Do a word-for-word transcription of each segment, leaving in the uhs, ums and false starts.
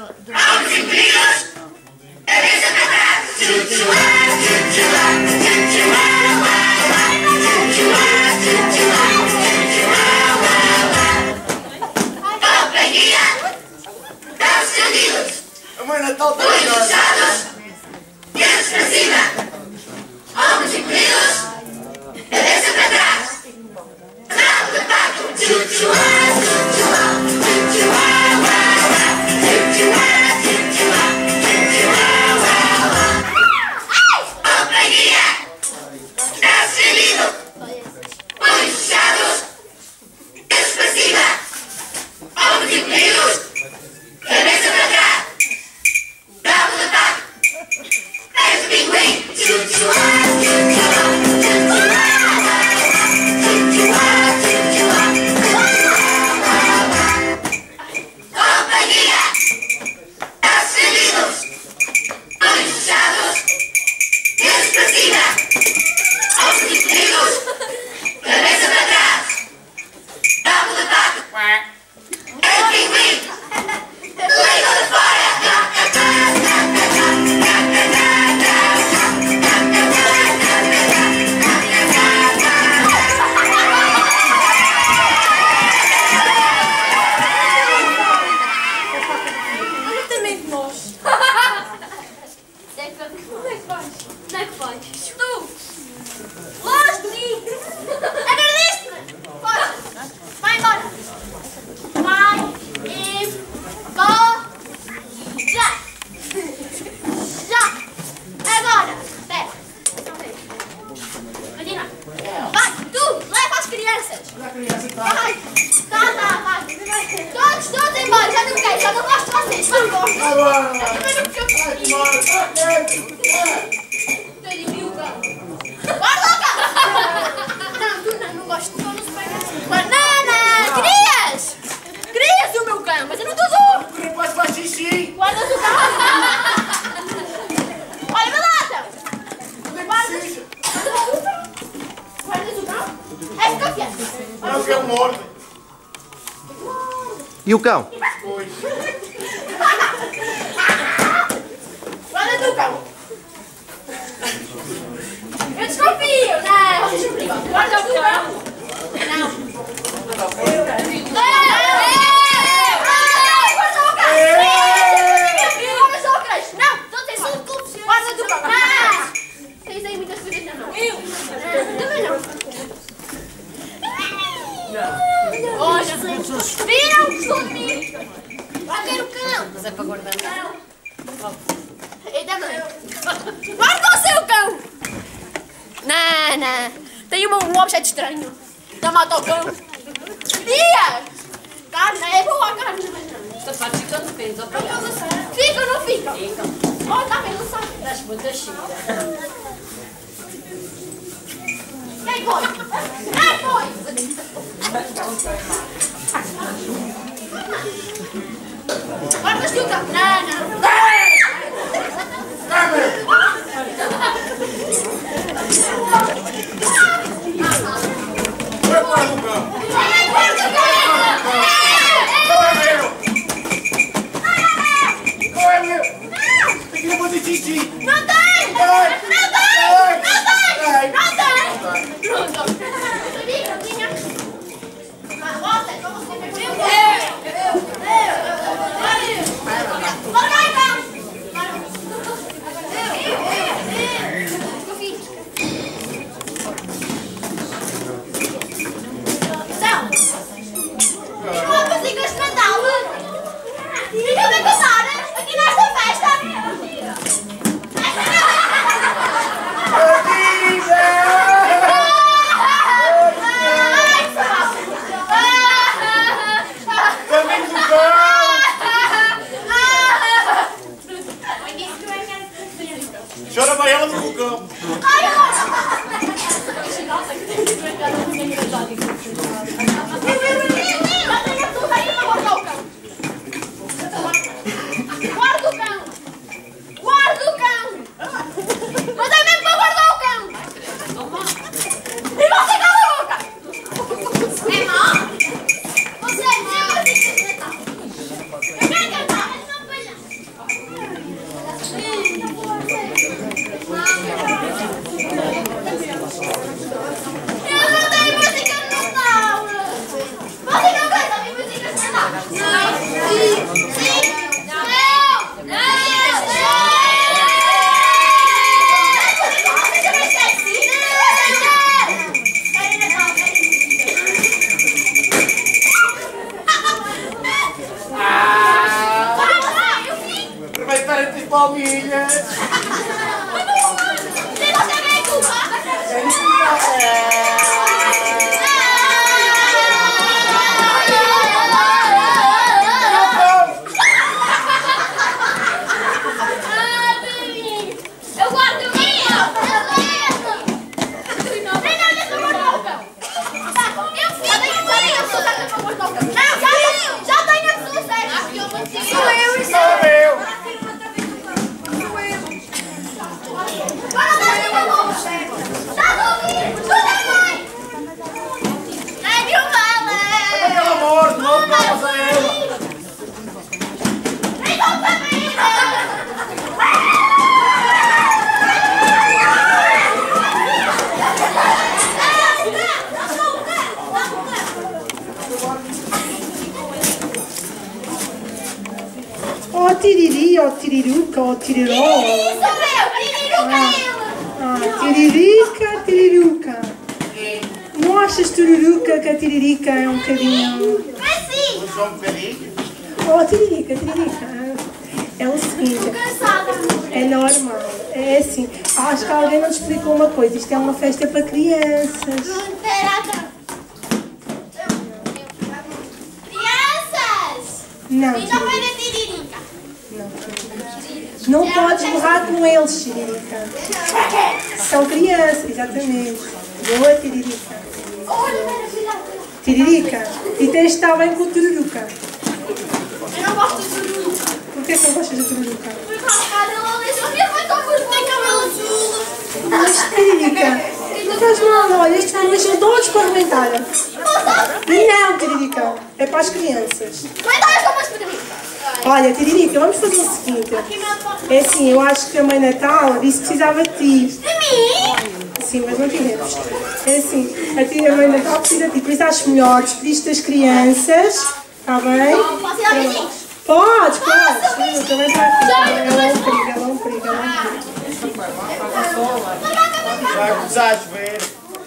Aos inimigos, cabeça para trás. Tchutchuá, tchutchuá, tchutchuá, uá, uá. Tchutchuá, tchutchuá, tchutchuá, uá, uá. Companhia, dados unidos. Punhos fechados, dedos para cima. Ombros encolhidos, cabeça para trás. Bravo de pato. Tchutchuá, tchutchuá, tchutchuá, uá, uá. Tchutchuá, tchutchuá, tchutchuá, uá, uá. Companhia, dados unidos. Punhos fechados, dedos para cima. Ombros encolhidos, cabeça para trás. Bravo de pato. Pés de pinguim. Tchutchuá, tchutchuá, tchutchuá, uá, uá. Tchutchuá, tchutchuá, tchutchuá, uá, uá. Companhia, dados unidos. Punhos fechados, dedos para cima. Ombros encolhidos, cabeça para trás. Bravo de pato. Pés de pinguim. Língua de fora. E o cão? Guarda do cão. Eu desconfio, não. Guarda do cão. Não. Guarda do cão. Tens aí muitas coisas na mão. Eu? Também não. Olha, viram? Estou de mim. Vai ver o cão. Mas é para guardar. Não. Eu também. Guarda o seu cão. Não, não. Tem um, um objeto estranho. Não mata o cão. Dia! Carne, é boa a carne. Os sapatos ficam dependentes, ou para casa. Ficam ou não ficam? Ficam. Oh, tá bem, não sabe. Das muitas chicas. Quem foi? Quem foi? Guardas do cão. Não, não. Não tem! Não tem! Não tem! Pronto! Você, como você perdeu? Eu! Eu! Eu! Bora lá, então! Eu! Então! E não há músicas de Natal? Fica bem cantar aqui nesta festa! Chora pra ela no vulcão. Guarda o cão! Guarda o cão! Mas é mesmo para guardar o cão! E você cala a boca! É mau? Você é mau! Eu quero cantar! palminhas. Você consegue aí, eu guardo o meu! Já tenho a sua série! Sou eu e sou eu! Para dar minha mão! Está dormindo! Tudo é mãe! Ai, meu vale! Aquela morte, não vamos a ela! Nem vamos a mim! Ó tiriri, ó tiriruca, ó tiriró. Isso, meu! Tiriruca é ele! Ah, tiririca, tiriruca. Não achas tururuca que a tiririca é um bocadinho... Mas sim! Só um bocadinho. Ó tiririca, tiririca. É o seguinte, Cansada! é normal. É assim, acho que alguém não te explicou uma coisa. Isto é uma festa para crianças. Crianças! Não, E não foi da tiririca! não podes borrar com eles, tiririca. São crianças, exatamente. Boa, tiririca. Olha, maravilha! Tiririca, e tens de estar bem com o tururuca. Eu não gosto de tururuca! Porquê que não gostas da tururuca? Porque a cara ela deixa a minha mãe tão bonita, tem cabelo azul! Mas, tiririca, não faz mal, olha, estes filmes são todos para arrebentar. Não, tiririca, é para as crianças. Mãe, dá as roupas para mim! Olha, tiririca, vamos fazer o seguinte. É assim, eu acho que a Mãe Natal disse que precisava de ti. De mim? Sim, mas não tivemos. É assim, a, ti, a Mãe Natal precisa de ti. Por isso acho melhor despediste das crianças. Está bem? Posso ir dar beijinhos? Podes, podes. Sim, também para aqui. Ela é um perigo, ela é um perigo, ela é um perigo. Vai começar a chover.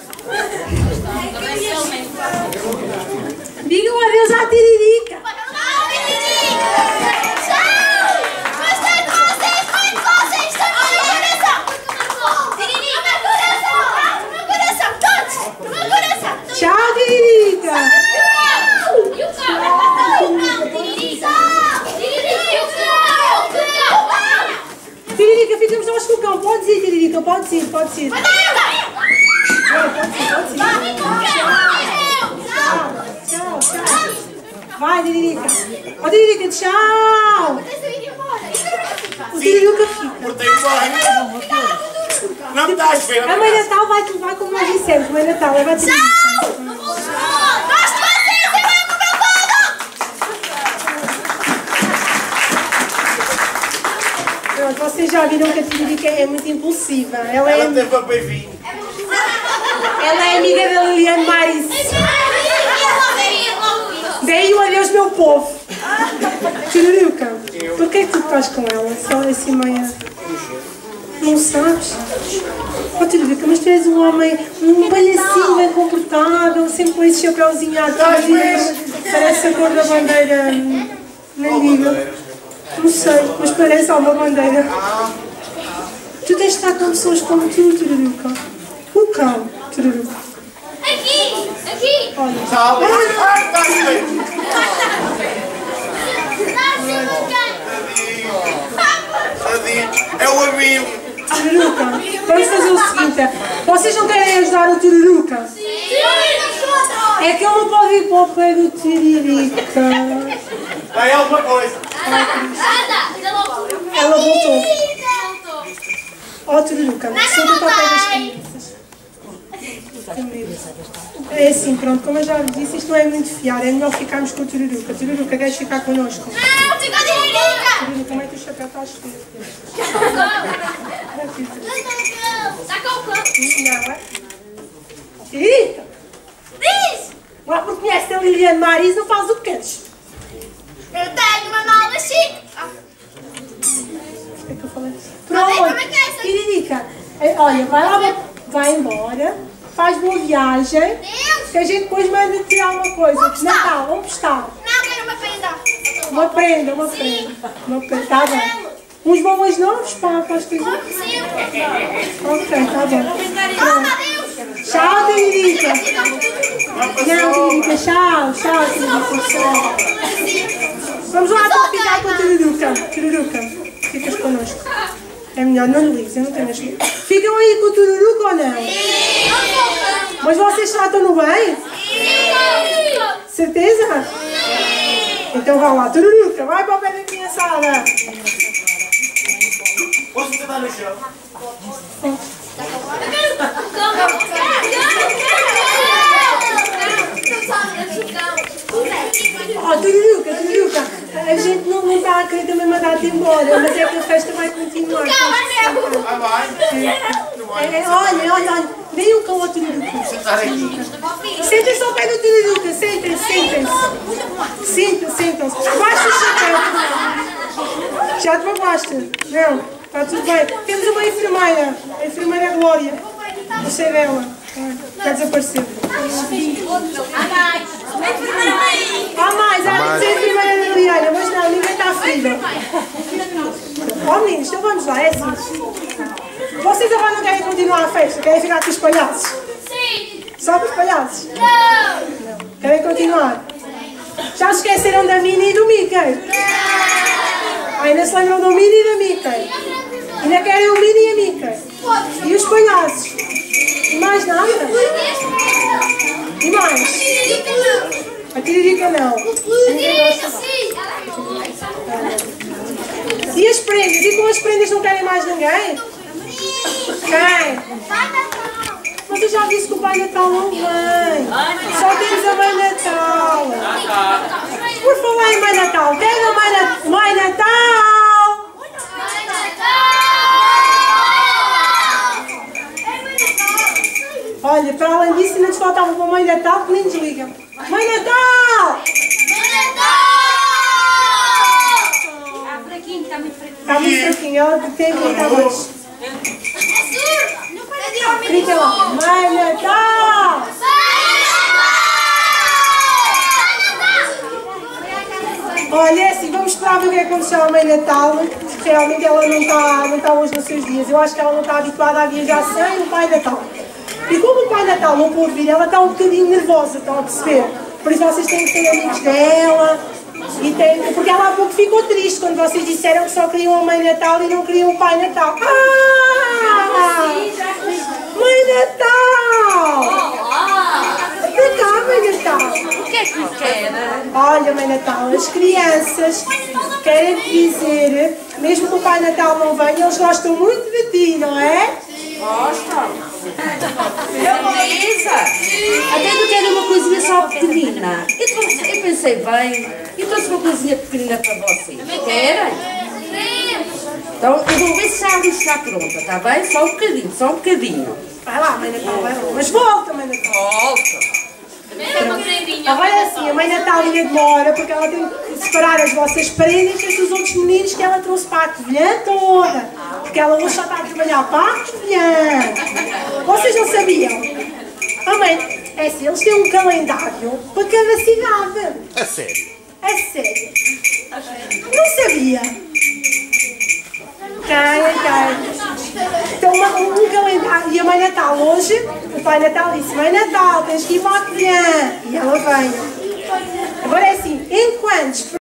Digam adeus à tiririca. Ah, tiririca! Tchau! Gostei de vocês, mãe de vocês também! No meu coração! Tiririca! No meu coração! No meu coração! Todos! No meu coração! Tchau, tiririca. E o cão? Não, tiririca! Tiririca! E o cão? O cão? Tiririca, ficamos nós com o cão. Podes ir, tiririca, podes ir, podes ir. Mas daí eu ganho! Pode ir, pode ir. Vai, com o cão! Tchau, tchau. Vai, tiririca. Ó, tiririca, tchau. Deixa eu ir embora! O tiririca fica. Cortei o banho. Não me dá a chover. A Mãe Natal vai-te levar como nós dissemos. Mãe Natal, leva a tiririca. Não vou chorar! Gosto de vocês! Eu venho com o meu pano! Pronto, vocês já viram que a tiririca é muito impulsiva. Ela é, Ela teve a beijinho. ela é amiga da Liliane Maris. Dei o adeus, meu povo. Tiririca, porquê é que tu estás com ela? Só assim meia... Não sabes? Oh, Tiririca, mas tu és um homem, um palhacinho bem comportável, sempre com esse chapéuzinho atrás e parece a cor da bandeira, nem digo. Não sei, mas parece uma bandeira. Tu tens de estar com pessoas como tu, Tiririca. O cão, Tiririca. Aqui! Aqui! Olha, Tá bem. Ai, está a chover. Tadinho. É o amigo. Tiririca, vamos fazer o seguinte, vocês não querem ajudar o Tiririca? É que ele não pode ir para o pé do Tiririca. Vai alguma coisa. Ela voltou. Ó, oh, Tiririca, sempre para o pé das crianças. É assim, pronto, como eu já vos disse, isto não é muito fiar, é melhor ficarmos com o Tiririca. Tiririca, queres ficar connosco? Não, fica a tiririca! Tiririca, como é que o chapéu está a chover? Saca o cão! Não, é? Tiririca! Diz! Lá porque conhece a Liliane Maris, não faz o que queres. Eu tenho uma nova chique! O que é que eu falei? Mas aí, Pronto, como é que é isso? Tiririca, eh, olha, vai lá, vai embora, faz boa viagem, Deus! que a gente depois manda tirar uma coisa. Uma postal. Natal, um postal. Não, quero uma prenda! Uma prenda, uma prenda. Uma prenda, tá bem. Uns bombons novos para, para as crianças? Ok, tá bom. Pronto. Tchau, Tiririca. Não, Tiririca, tchau, tchau, Tiririca. Vamos lá então ficar com a Tiririca. Tiririca, ficas connosco. É melhor, não lhe ligues, eu não tenho as luzes. Ficam aí com o Tururuca ou não? Mas vocês tratam-no bem? Certeza? Então vá lá, Tururuca, vai para o pé da criançada. Posso sentar no chão? Oh, Tururuca, Tururuca, a gente não, não está a querer também mandar-te embora, mas é que a festa vai continuar. Ah, vai? É, é, olha, olha, olha, vem o cão ao Tururuca. Sentar aqui. Sentem-se ao pé do Tururuca, sentem-se, sentem-se. Sentem-se, sentem-se. Baixa o chapéu. Já te babaste? Não, está tudo bem. Temos uma enfermeira, a enfermeira Glória. Gostei dela. Está desaparecendo. Há mais, há de ser a enfermeira da Liana, mas não, ninguém está ferido. Ó meninos, então vamos lá, é assim. Vocês agora não querem continuar a festa? Querem ficar com os palhaços? Sim! Só com os palhaços? Não! Não. Querem continuar? Já se esqueceram da Minnie e do Mickey? Não! Ainda se lembram do Minnie e da Mickey? Ainda querem o Minnie e a Mickey? E os palhaços? E mais nada? E mais? A Tiririca não. E as prendas? E com as prendas não querem mais ninguém? Quem? Mas eu já disse que o Pai Natal não vem. Só temos a Mãe Natal. Por falar em Mãe Natal, quem é a Mãe Natal? Mãe Natal! Olha, para além disso, ainda nos faltava uma Mãe Natal que nem desliga. Mãe Natal! Ah, fraquinho, está muito fraquinho. Está muito fraquinho, ela tem que gritar mais. Grita lá, Mãe Natal! Olha, é assim, vamos esperar ver o que é que aconteceu à Mãe Natal, porque realmente ela não está, não está hoje nos seus dias. Eu acho que ela não está habituada a viajar sem o Pai Natal. E como o Pai Natal não pôde vir, ela está um bocadinho nervosa, estão a perceber? Por isso vocês têm que ser amigos dela. E tem, porque ela há pouco ficou triste quando vocês disseram que só queriam a Mãe Natal e não queriam o Pai Natal. Ah! Mãe Natal! Vem cá, Mãe Natal! O que é que quer? Olha, Mãe Natal, as crianças querem dizer, mesmo que o Pai Natal não venha, eles gostam muito de ti, não é? Gostam? Beleza! Até que eu quero uma coisinha só pequenina. Eu, trouxe, eu pensei bem, e trouxe uma coisinha pequenina para vocês. Querem? Então eu vou ver se a Alice está pronta, está bem? Só um bocadinho, só um bocadinho. Vai lá, Mãe Natal, vai lá. Mas volta, Mãe Natal. Volta! Agora é assim, a Mãe Natal ainda demora porque ela tem que separar as vossas prendas dos outros meninos que ela trouxe para a covilhã toda. Porque ela hoje só está a trabalhar para a covilhã. Vocês não sabiam? A mãe, é assim, eles têm um calendário para cada cidade. A sério? A sério. Não sabia. Tem, tem. Então uma, um calendário. E a Mãe Natal hoje, o Pai Natal disse, Mãe Natal, tens que ir para a covilhã. E ela veio. Agora é assim, enquanto